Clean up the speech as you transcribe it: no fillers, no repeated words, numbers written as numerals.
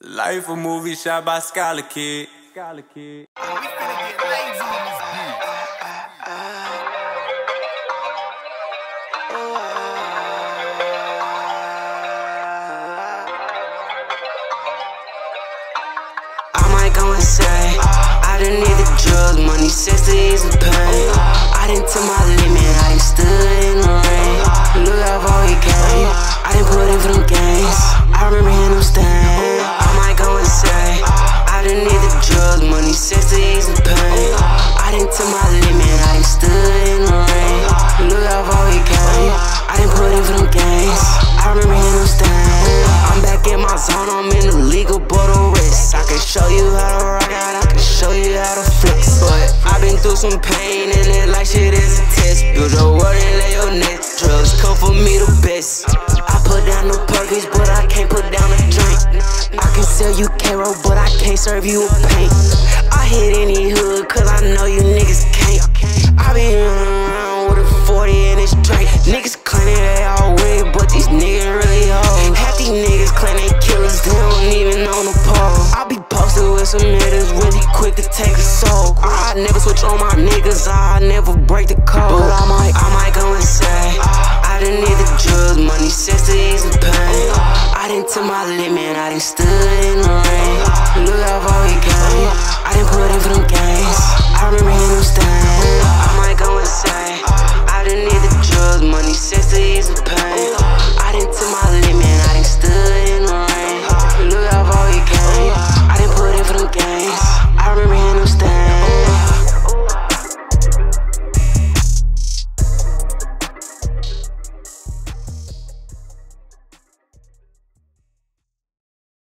Life a movie shot by Scholar Kid. We finna get lazy in this beat. I might go and say I done need the drugs, money, sex to ease the pain. I done took my limit, I done stood in the rain. Look how far we came, I done put in for them games. I remember hearing them stand. I might go and say I done need the drugs, money, sex to ease the pain. I done took my limit, I done stood in the rain. Look how far we came, I done put in for them games. I remember hearing them stand. I'm back in my zone, I'm in the legal border race. I can show you how to rock out, I can show you how to flex. But I've been through some pain and it like shit is a test. Build a word and lay your neck. Drugs come for me the best. I put down the perkies, but I can't put down a drink. I can sell you K-Roll, but I can't serve you a paint. I hit any hood, cause I know you niggas can't. I be running around with a 40 and it's straight. Niggas claim they all with, but these niggas really hoes. Half these niggas claim they killers, they don't even know the pole. I be posted with some niggas really quick to take a soul. I never switch on my niggas, I never break the code. But I might go and say I done need the drugs, money, sex to ease the pain. I done took my limit, I done stood in the rain. Look how far we came, I done put in for them games. I remember hearing them stand.